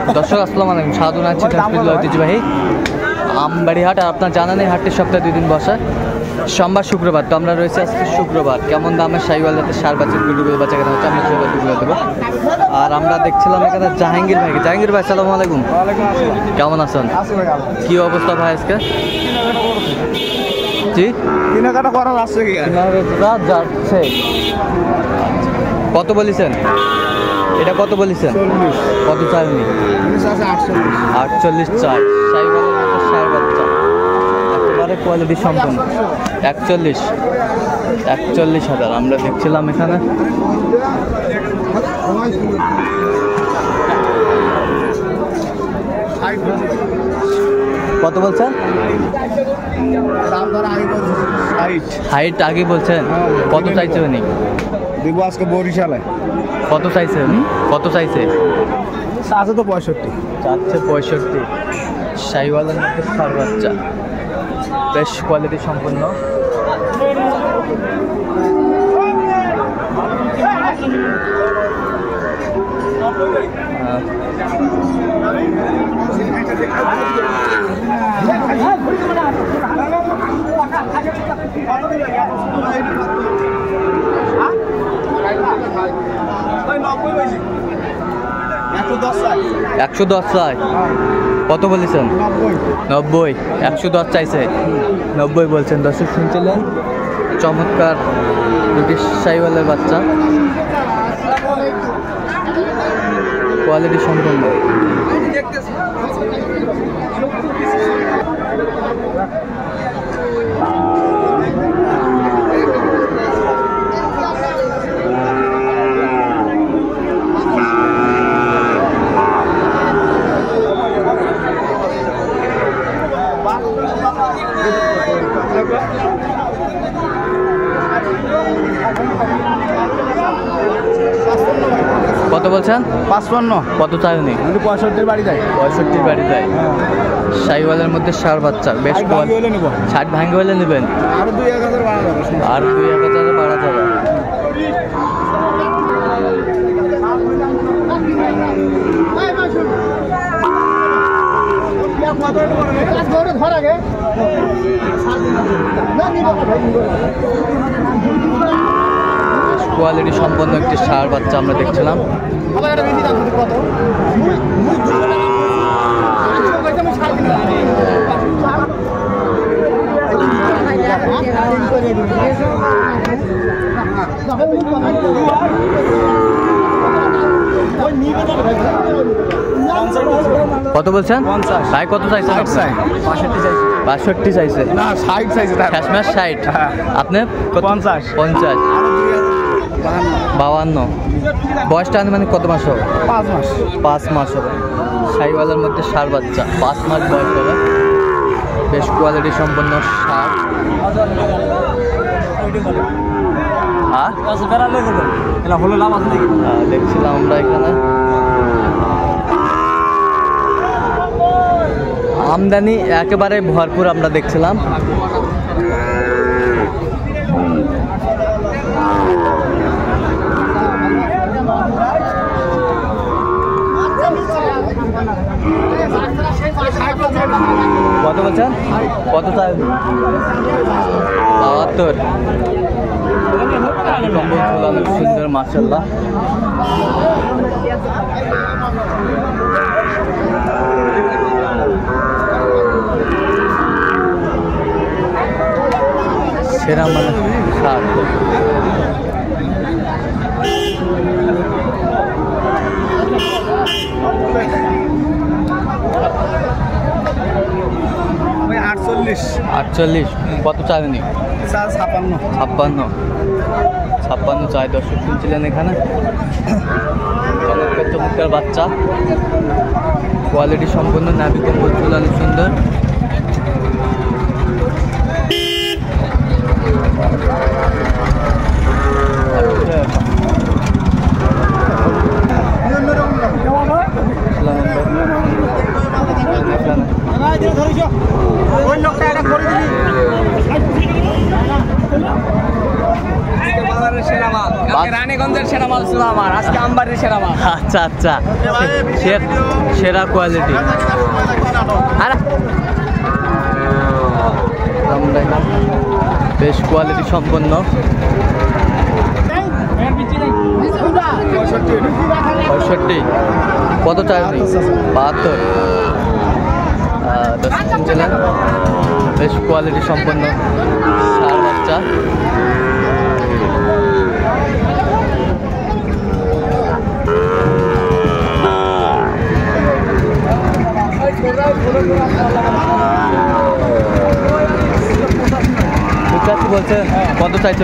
দর্শক আসসালামু আলাইকুম, সাধু আছি ঐতিহ্যবাহী আমবাড়ি হাট। আর আপনার জানেন এই হাটটি সপ্তাহে 2 দিন বসে, সোমবার শুক্রবার। তো আমরা রয়েছে আজকে শুক্রবার। কেমন দামের শাহিওয়াল জাতের সার বাচ্চা গুলো বাচ্চা কেনা হচ্ছে আমরা সেগুলো দেবো। আর আমরা দেখছিলাম এখানে জাহাঙ্গীর ভাইকে। জাহাঙ্গীর ভাই আসসালামু আলাইকুম, কেমন আছেন? কি অবস্থা ভাই আজকে? জি কেনাকাটা করার আছে কি যাচ্ছে। কত বলেছেন এটা? কত বলেছেন? কত চাইনি? 48 চাই। শাহিওয়ালের মতো ষাঁড় বাচ্চা একেবারে কোয়ালিটি সম্পন্ন। 41,000 আমরা দেখছিলাম এখানে। কত বলছেন? হাইট আগে বলছেন। কত চাইছে উনি? দেবো আজকে বরিশালে। কত চাইছে উনি? কত চাইছে? আছে তো 65 চাচ্ছে 65। শাহিওয়ালের মধ্যে ষাঁড় বাচ্চা, বেশ কোয়ালিটি সম্পন্ন। একশো 10 চাই। কত বলেছেন? 90। 110 চাইছে, 90 বলছেন। দর্শক শুনছিলেন, চমৎকার দুটি শাহিওয়ালের বাচ্চা, কোয়ালিটি সম্পন্ন। কত বলছেন? 55। কত চাই উনি? 65 বাড়ি যায়। 65 বাড়ি যায়। শাহিওয়ালের মধ্যে ষাঁড় বাচ্চা, বেশ 60 ভাঙ্গে হলে নেবেন। আরো 2-1000 বাড়া যাবে। আর 2-1000 বাড়া যাবে। কোয়ালিটি সম্পন্ন একটি ষাঁড় বাচ্চা আমরা দেখছিলাম। কত বলছেন? ভাই কত চাইছেন? 65 চাইছে না 60 চাইছে। 60। আপনি 50। 52। বয়সটা মানে কত মাস হবে? 5 মাস। 5 মাস হবে। শাহিওয়ালের মধ্যে ষাঁড় বাচ্চা, 5 মাস বয়স হবে। বেশ কোয়ালিটি সম্পন্ন ষাঁড়। দেখছিলাম আমরা এখানে আমদানি একেবারে ভরপুর আমরা দেখছিলাম। কত বলছেন? কত চাই? 72। সুন্দর মাশাআল্লাহ। সেরা মানে ষাঁড়। আমি 48। কত চাইনি? 56 চাই। দর্শক শুনছিলেন এখানে চমৎকার বাচ্চা, কোয়ালিটি সম্পন্ন, নাভি কম্বল ঝুলানো সুন্দর। রানীগঞ্জের সেরা মাল ছিল আমার, আজকে আমবাড়ির সেরা মাল। আচ্ছা আচ্ছা, সেরা কোয়ালিটি। আর বেশ কোয়ালিটি সম্পন্ন। 65 কত চাই? 72। দর্শক জেলা বেশ কোয়ালিটি সম্পন্ন ষাঁড় বাচ্চা। বলছে কত চাইছে?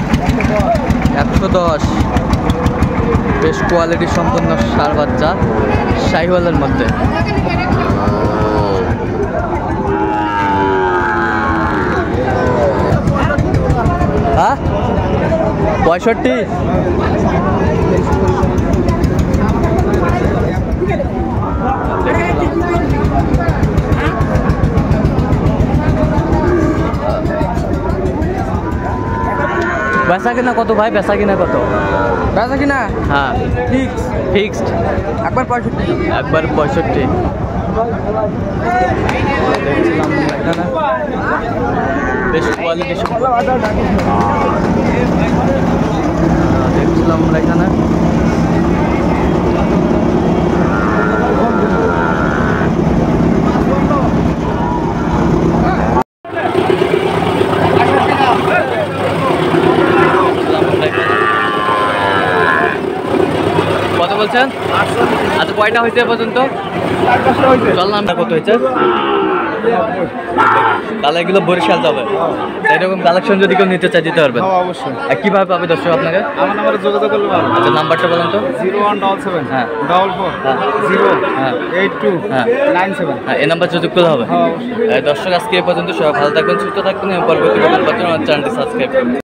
110। বেশ কোয়ালিটি সম্পন্ন ষাঁড় বাচ্চা শাহিওয়ালের মধ্যে। হ্যাঁ 65। বেচা কিনা কত ভাই? বেচা কিনা কত? বেচা কিনা হ্যাঁ ফিক্সড একবার 65। একবার 65। বেশ কোয়ালিটি দেখছিলাম আমরা এখানে। কত বলছেন? আচ্ছা কয়টা হয়েছে এ পর্যন্ত? চল নামটা কত হয়েছে? তাহলে এগুলো বরিশাল যাবে। এরকম কালেকশন যদি কেউ নিতে চায় দিতে পারবেন? অবশ্যই। কিভাবে পাবে দর্শক আপনাকে? আমার নাম্বারে যোগাযোগ করলে পারবেন। আচ্ছা নাম্বারটা বলেন তো। 0177 হ্যাঁ 44 হ্যাঁ 0 হ্যাঁ 82 হ্যাঁ 97। হ্যাঁ এই নাম্বার যোগাযোগ করলে হবে। অবশ্যই। দর্শক আজকে এ পর্যন্ত সবাই ভালো থাকবেন, সুস্থ থাকবেন এবং পরবর্তী চ্যানেলটি সাবস্ক্রাইব করবেন।